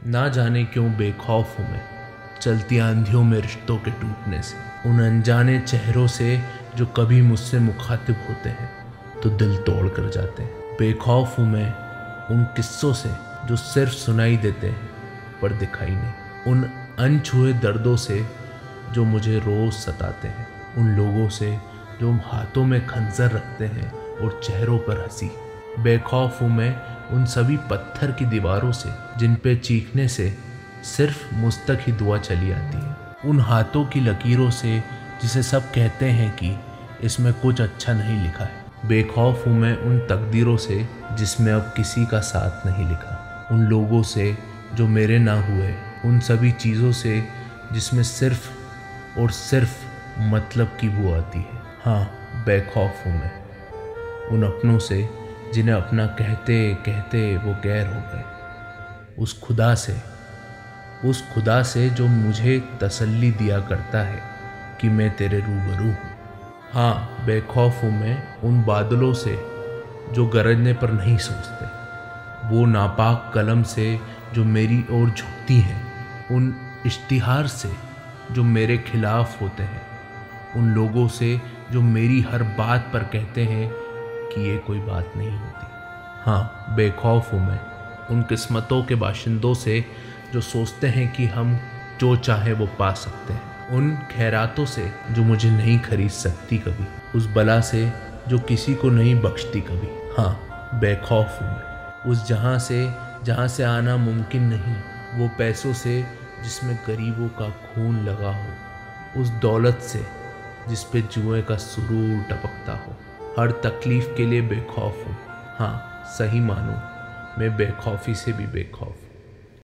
ना जाने क्यों बेखौफ हूँ मैं चलती आंधियों में रिश्तों के टूटने से, उन अनजाने चेहरों से जो कभी मुझसे मुखातिब होते हैं तो दिल तोड़ कर जाते हैं। बेखौफ हूँ मैं उन किस्सों से जो सिर्फ सुनाई देते हैं पर दिखाई नहीं, उन अनछुए दर्दों से जो मुझे रोज सताते हैं, उन लोगों से जो हाथों में खंजर रखते हैं और चेहरों पर हंसी। बेखौफ हूँ मैं उन सभी पत्थर की दीवारों से जिन पे चीखने से सिर्फ मुझ तक ही दुआ चली आती है, उन हाथों की लकीरों से जिसे सब कहते हैं कि इसमें कुछ अच्छा नहीं लिखा है। बेखौफ हूँ मैं उन तकदीरों से जिसमें अब किसी का साथ नहीं लिखा, उन लोगों से जो मेरे ना हुए, उन सभी चीज़ों से जिसमें सिर्फ और सिर्फ मतलब की बू आती है। हाँ, बेखौफ हूँ मैं उन अपनों से जिन्हें अपना कहते कहते वो गैर हो गए, उस खुदा से जो मुझे तसल्ली दिया करता है कि मैं तेरे रूबरू हूँ। हाँ, बेखौफ हूँ मैं उन बादलों से जो गरजने पर नहीं सोचते, वो नापाक कलम से जो मेरी ओर झुकती हैं, उन इश्तिहार से जो मेरे खिलाफ होते हैं, उन लोगों से जो मेरी हर बात पर कहते हैं कि ये कोई बात नहीं होती। हाँ, बेखौफ हूँ मैं उन किस्मतों के बाशिंदों से जो सोचते हैं कि हम जो चाहे वो पा सकते हैं, उन खैरातों से जो मुझे नहीं खरीद सकती कभी, उस बला से जो किसी को नहीं बख्शती कभी। हाँ, बेखौफ हूँ मैं उस जहाँ से आना मुमकिन नहीं, वो पैसों से जिसमें गरीबों का खून लगा हो, उस दौलत से जिस पे जुए का सुरूर टपकता हो। हर तकलीफ के लिए बेखौफ हूँ। हाँ, सही मानो मैं बेखौफी से भी बेखौफ।